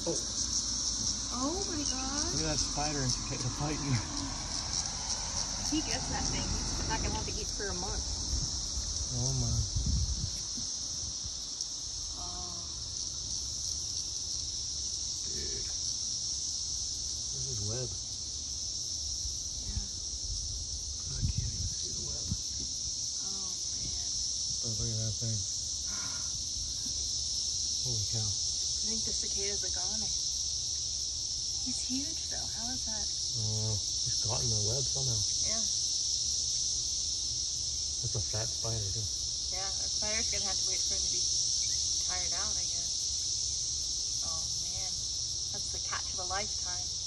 Oh. Oh my god. Look at that spider and cicada fighting. He gets that thing. He's not gonna have to eat for a month. Oh my. Oh. Dude. There's his web. Yeah. I can't even see the web. Oh man. Oh, look at that thing. Holy cow. I think the cicadas are gone. He's huge though. How is that? Oh, he's caught in the web somehow. Yeah. That's a fat spider too. Yeah, a spider's gonna have to wait for him to be tired out, I guess. Oh man. That's the catch of a lifetime.